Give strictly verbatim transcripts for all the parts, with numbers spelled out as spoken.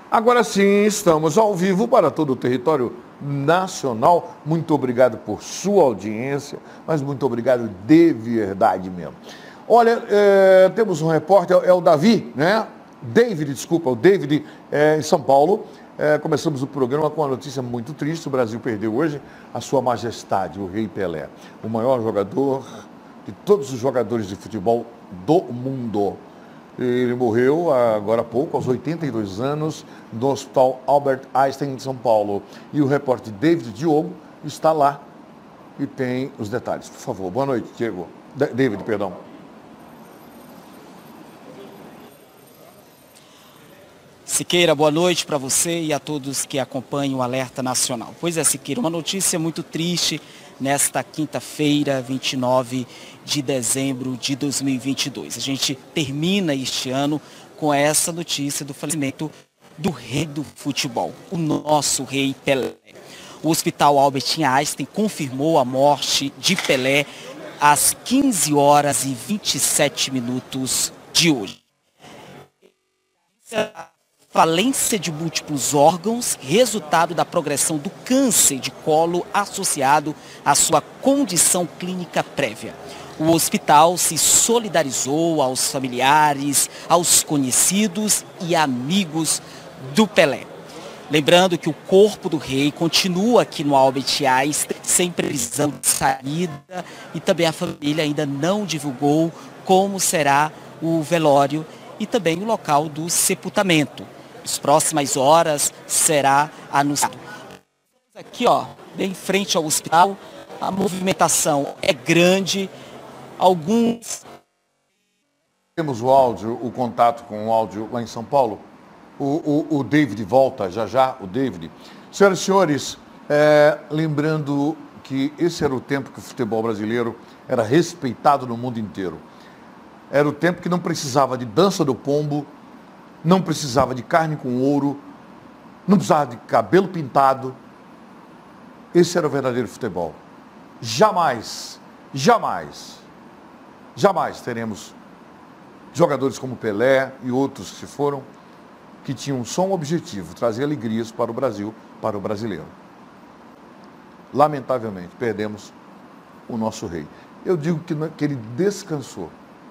Agora sim, estamos ao vivo para todo o território nacional. Muito obrigado por sua audiência, mas muito obrigado de verdade mesmo. Olha, é, temos um repórter, é o Davi, né? David, desculpa, o David é, em São Paulo. É, começamos o programa com uma notícia muito triste. O Brasil perdeu hoje a sua majestade, o Rei Pelé, o maior jogador de todos os jogadores de futebol do mundo. Ele morreu agora há pouco, aos oitenta e dois anos, no Hospital Albert Einstein, em São Paulo. E o repórter David Diogo está lá e tem os detalhes. Por favor, boa noite, Diego. David, perdão. Siqueira, boa noite para você e a todos que acompanham o Alerta Nacional. Pois é, Siqueira, uma notícia muito triste nesta quinta-feira, vinte e nove de dezembro de dois mil e vinte e dois. A gente termina este ano com essa notícia do falecimento do rei do futebol, o nosso rei Pelé. O Hospital Albert Einstein confirmou a morte de Pelé às quinze horas e vinte e sete minutos de hoje. Falência de múltiplos órgãos, resultado da progressão do câncer de colo associado à sua condição clínica prévia. O hospital se solidarizou aos familiares, aos conhecidos e amigos do Pelé. Lembrando que o corpo do rei continua aqui no Albert Einstein, sem previsão de saída, e também a família ainda não divulgou como será o velório e também o local do sepultamento. Nas próximas horas será anunciado. Aqui, ó, bem em frente ao hospital, a movimentação é grande. Alguns... Temos o áudio, o contato com o áudio lá em São Paulo. O, o, o David volta já já, o David. Senhoras e senhores, é, lembrando que esse era o tempo que o futebol brasileiro era respeitado no mundo inteiro. Era o tempo que não precisava de dança do pombo, não precisava de carne com ouro, não precisava de cabelo pintado. Esse era o verdadeiro futebol. Jamais, jamais, jamais teremos jogadores como Pelé e outros que se foram, que tinham só um objetivo, trazer alegrias para o Brasil, para o brasileiro. Lamentavelmente, perdemos o nosso rei. Eu digo que, que ele descansou.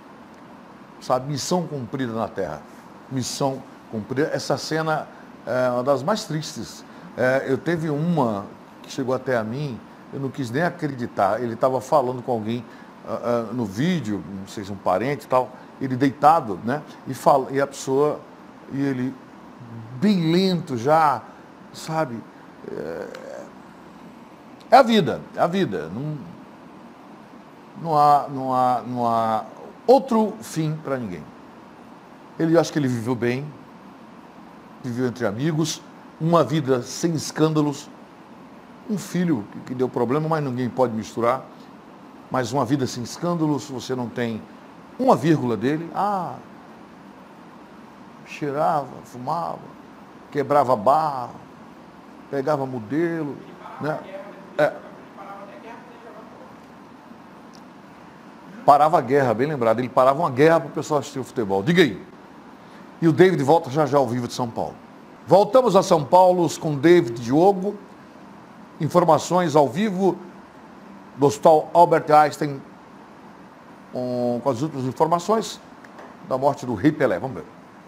Sabe, missão cumprida na terra. Missão cumprida. Essa cena é uma das mais tristes. É, eu teve uma que chegou até a mim, eu não quis nem acreditar. Ele estava falando com alguém uh, uh, no vídeo, não sei se um parente e tal, ele deitado, né? E, fala, e a pessoa, e ele bem lento já, sabe? É, é a vida, é a vida. Não, não, há, não, há, não há outro fim para ninguém. Ele, acho que ele viveu bem, viveu entre amigos, uma vida sem escândalos, um filho que, que deu problema, mas ninguém pode misturar, mas uma vida sem escândalos, você não tem uma vírgula dele, ah, cheirava, fumava, quebrava barra, pegava modelo, né? É. Parava a guerra, bem lembrado, ele parava uma guerra para o pessoal assistir o futebol. Diga aí. E o David volta já já ao vivo de São Paulo. Voltamos a São Paulo com David Diogo. Informações ao vivo do Hospital Albert Einstein com, com as últimas informações da morte do Rei Pelé. Vamos ver.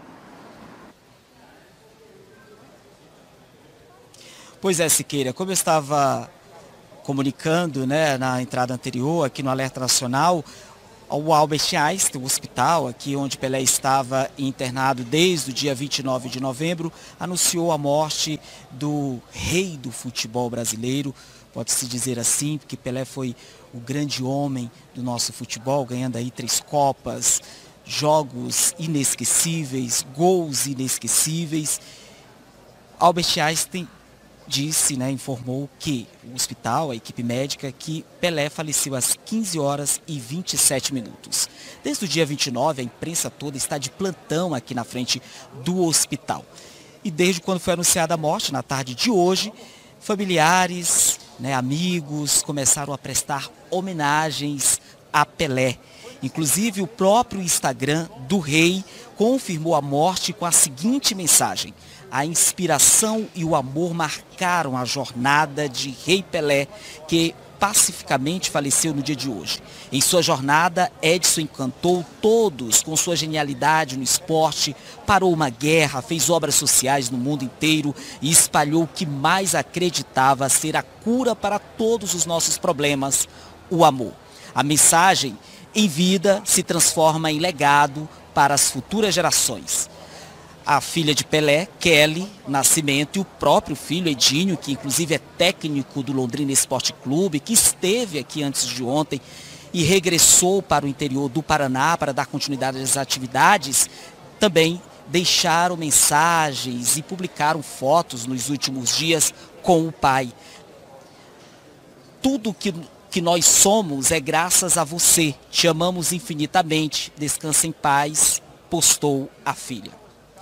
Pois é, Siqueira, como eu estava comunicando, né, na entrada anterior aqui no Alerta Nacional, o Albert Einstein, o hospital aqui onde Pelé estava internado desde o dia vinte e nove de novembro, anunciou a morte do rei do futebol brasileiro, pode-se dizer assim, porque Pelé foi o grande homem do nosso futebol, ganhando aí três Copas, jogos inesquecíveis, gols inesquecíveis. Albert Einstein disse, né, informou que o hospital, a equipe médica, que Pelé faleceu às quinze horas e vinte e sete minutos. Desde o dia vinte e nove, a imprensa toda está de plantão aqui na frente do hospital. E desde quando foi anunciada a morte, na tarde de hoje, familiares, né, amigos começaram a prestar homenagens a Pelé. Inclusive, o próprio Instagram do rei confirmou a morte com a seguinte mensagem: A inspiração e o amor marcaram a jornada de Rei Pelé, que pacificamente faleceu no dia de hoje. Em sua jornada, Edson encantou todos com sua genialidade no esporte, parou uma guerra, fez obras sociais no mundo inteiro e espalhou o que mais acreditava ser a cura para todos os nossos problemas, o amor. A mensagem em vida se transforma em legado para as futuras gerações. A filha de Pelé, Kelly Nascimento, e o próprio filho Edinho, que inclusive é técnico do Londrina Esporte Clube, que esteve aqui antes de ontem e regressou para o interior do Paraná para dar continuidade às atividades, também deixaram mensagens e publicaram fotos nos últimos dias com o pai. Tudo que, que nós somos é graças a você. Te amamos infinitamente. Descansa em paz, postou a filha.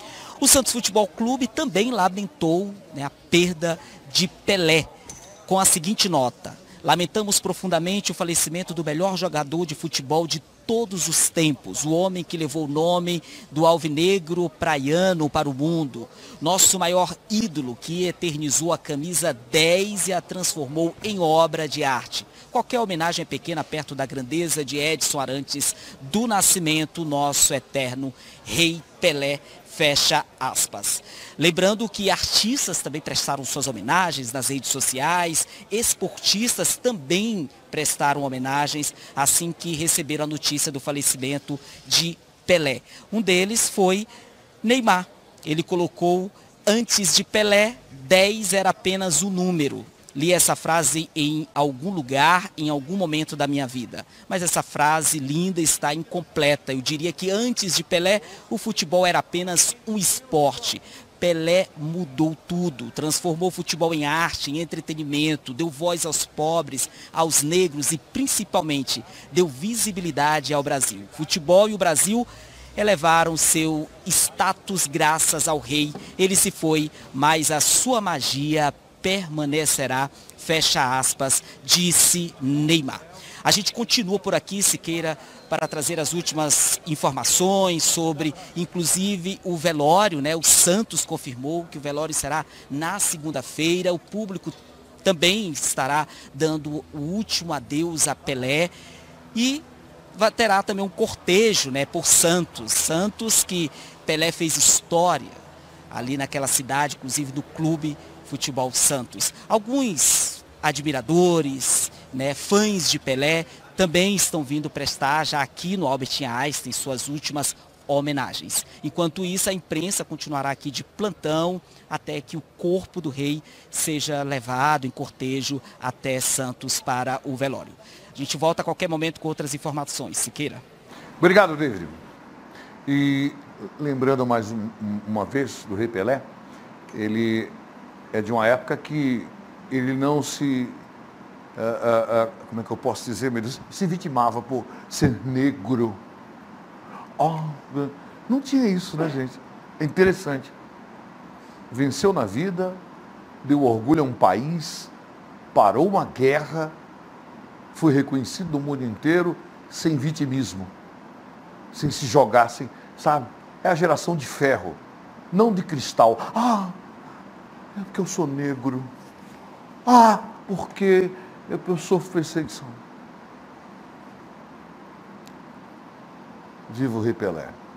O Santos Futebol Clube também lamentou, né, a perda de Pelé, com a seguinte nota: lamentamos profundamente o falecimento do melhor jogador de futebol de todos os tempos, o homem que levou o nome do alvinegro praiano para o mundo, nosso maior ídolo que eternizou a camisa dez e a transformou em obra de arte. Qualquer homenagem é pequena perto da grandeza de Edson Arantes do Nascimento, nosso eterno Rei Pelé. Fecha aspas. Lembrando que artistas também prestaram suas homenagens nas redes sociais, esportistas também prestaram homenagens assim que receberam a notícia do falecimento de Pelé. Um deles foi Neymar. Ele colocou: antes de Pelé, dez era apenas um número. Li essa frase em algum lugar, em algum momento da minha vida. Mas essa frase linda está incompleta. Eu diria que antes de Pelé, o futebol era apenas um esporte. Pelé mudou tudo, transformou o futebol em arte, em entretenimento, deu voz aos pobres, aos negros e principalmente deu visibilidade ao Brasil. O futebol e o Brasil elevaram seu status graças ao rei. Ele se foi, mas a sua magia permanecerá, fecha aspas, disse Neymar. A gente continua por aqui, Siqueira, para trazer as últimas informações sobre, inclusive, o velório, né? O Santos confirmou que o velório será na segunda-feira. O público também estará dando o último adeus a Pelé e terá também um cortejo, né, por Santos. Santos, que Pelé fez história ali naquela cidade, inclusive do Clube Futebol Santos. Alguns admiradores, né, fãs de Pelé, também estão vindo prestar já aqui no Albert Einstein suas últimas homenagens. Enquanto isso, a imprensa continuará aqui de plantão até que o corpo do rei seja levado em cortejo até Santos para o velório. A gente volta a qualquer momento com outras informações. Siqueira. Obrigado, David. E lembrando mais um, uma vez do Rei Pelé, ele é de uma época que ele não se, uh, uh, uh, como é que eu posso dizer, meu Deus, se vitimava por ser negro. Oh, não tinha isso, né, gente? É interessante. Venceu na vida, deu orgulho a um país, parou uma guerra, foi reconhecido no mundo inteiro, sem vitimismo, sem se jogar, sem, sabe? É a geração de ferro, não de cristal. Ah, é porque eu sou negro. Ah, porque eu sofro perseguição. Viva o Rei Pelé.